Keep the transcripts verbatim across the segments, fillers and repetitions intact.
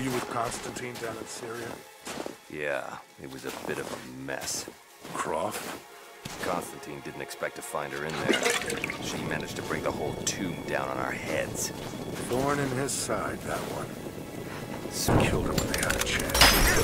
you with Constantine down in Syria? Yeah, it was a bit of a mess. Croft? Constantine didn't expect to find her in there. She managed to bring the whole tomb down on our heads. Thorn in his side, that one. Killed her when they had a chance.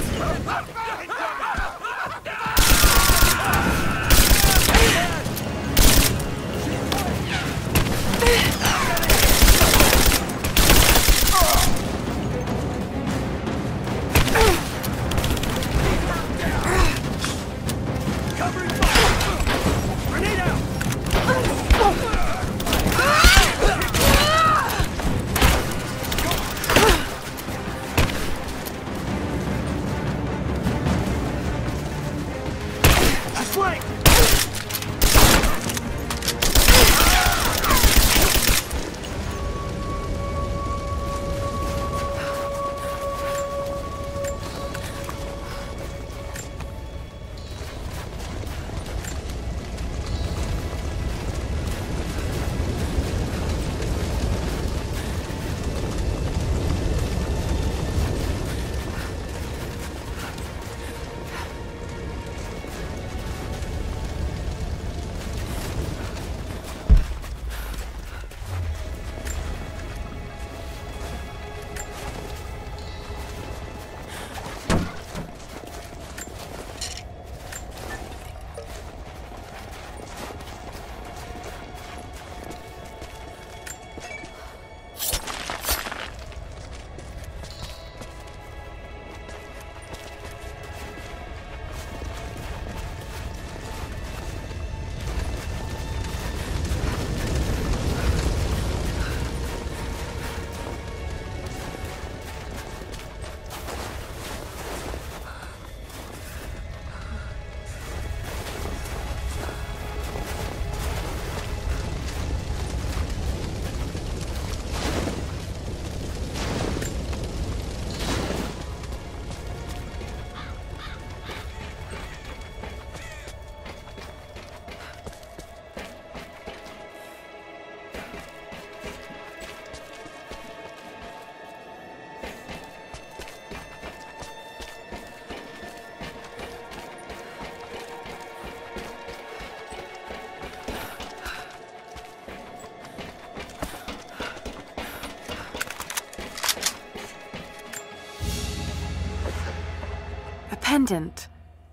Pendant?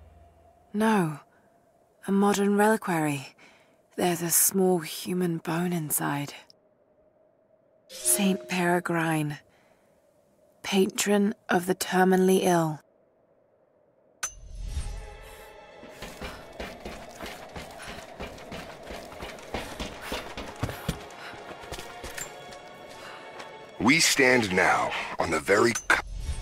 No. A modern reliquary. There's a small human bone inside. Saint Peregrine, patron of the terminally ill. We stand now on the very c-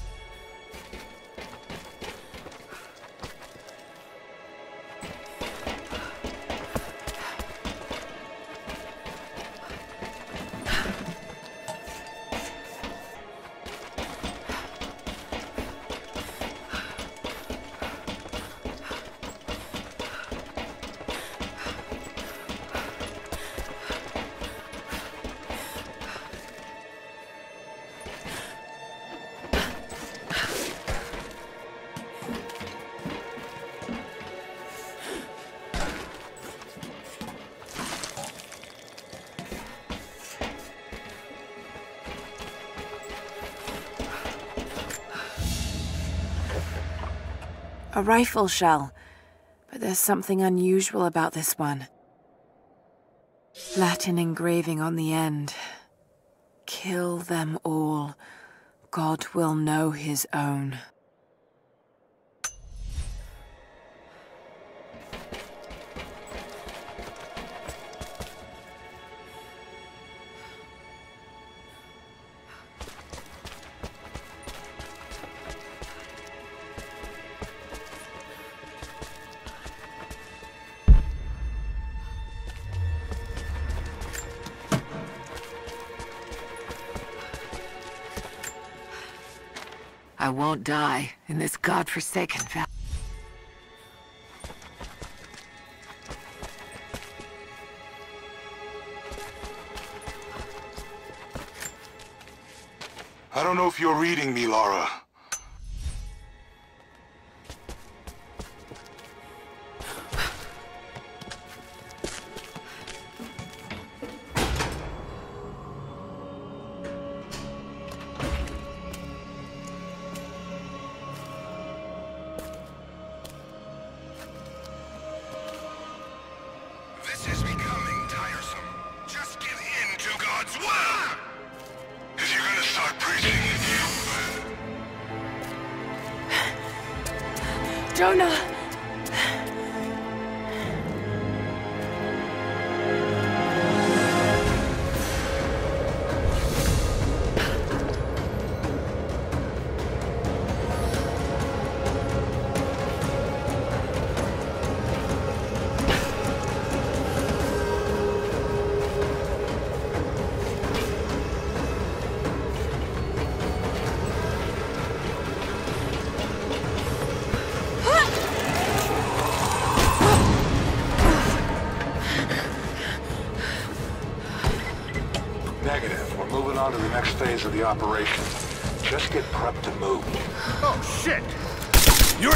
A rifle shell, but there's something unusual about this one. Latin engraving on the end. Kill them all. God will know his own. I won't die in this godforsaken valley. I don't know if you're reading me, Lara. This is becoming tiresome. Just give in to God's will! If you're gonna start preaching, you... Jonah! Negative. We're moving on to the next phase of the operation. Just get prepped to move. Oh, shit! You're...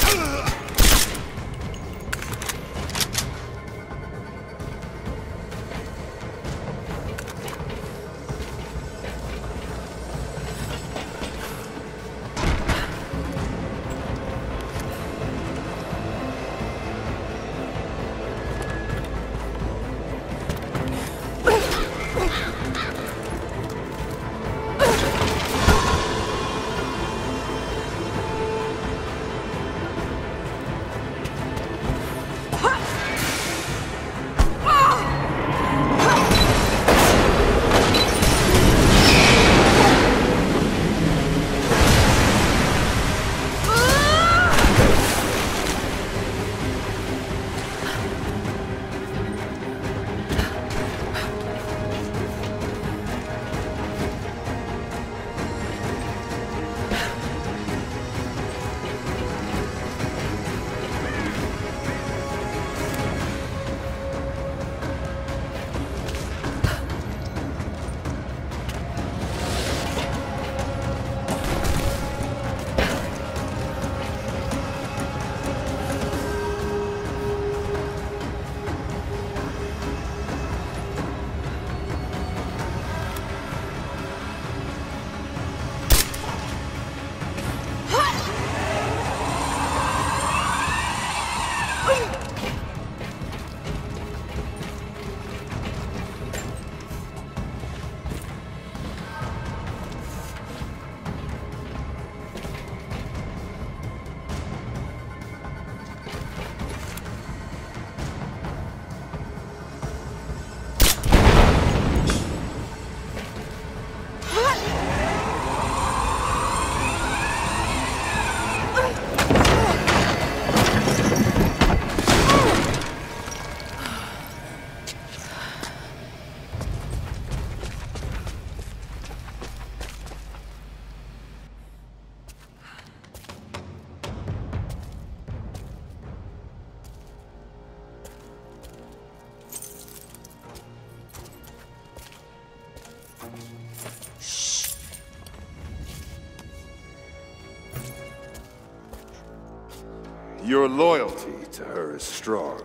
Your loyalty to her is strong.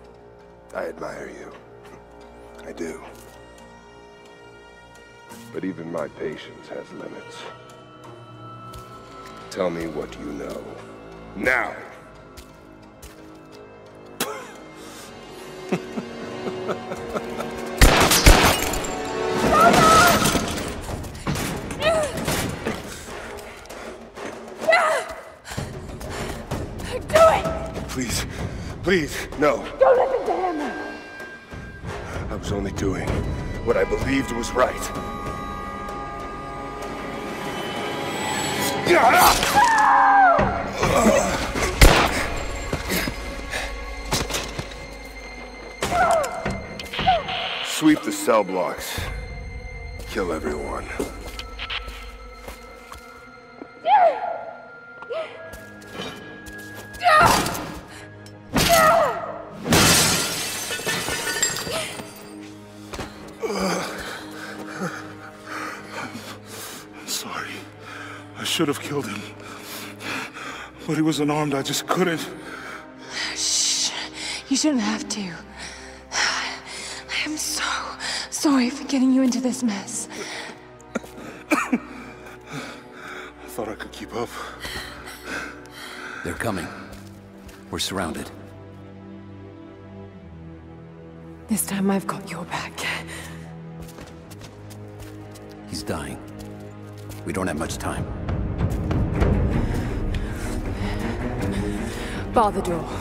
I admire you. I do. But even my patience has limits. Tell me what you know. Now! Please, please, no. Don't listen to him! I was only doing what I believed was right. Sweep the cell blocks. Kill everyone. Sorry. should have killed him. But he was unarmed, I just couldn't. Shh. You shouldn't have to. I am so sorry for getting you into this mess. I thought I could keep up. They're coming. We're surrounded. This time I've got your back. He's dying. We don't have much time. Bar the door.